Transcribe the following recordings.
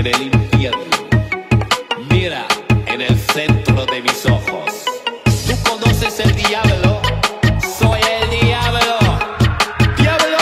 en el infierno. Mira en el centro de mis ojos. ¿Tú conoces el diablo? Soy el diablo. ¡Diablo!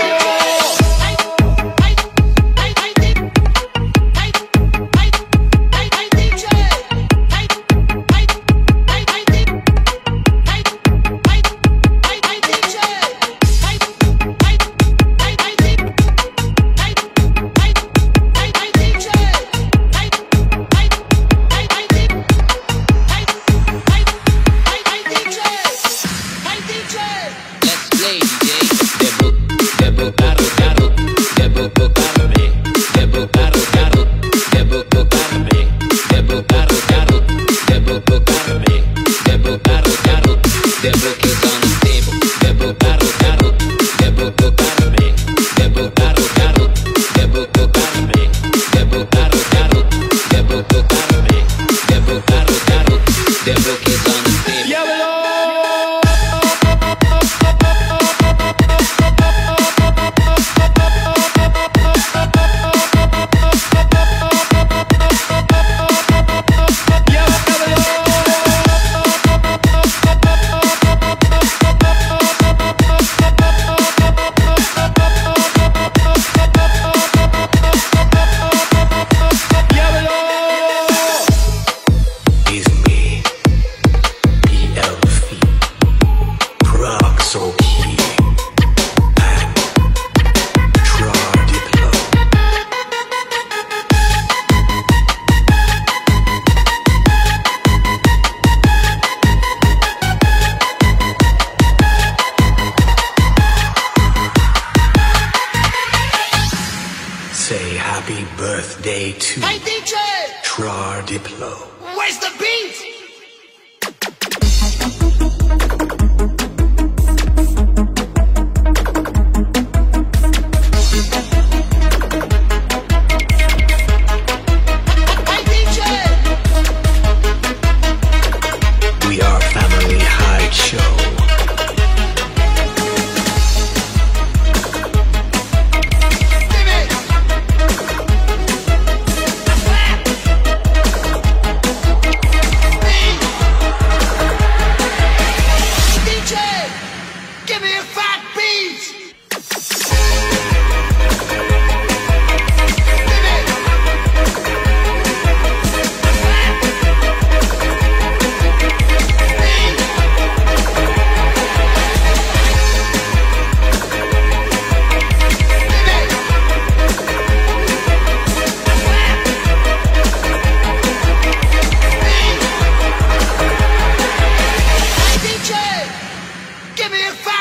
Say happy birthday to Hey DJ! Trar Diplo. Where's the beat? Hey DJ! We are Family High Show. Give me a fat beat! Give me a fat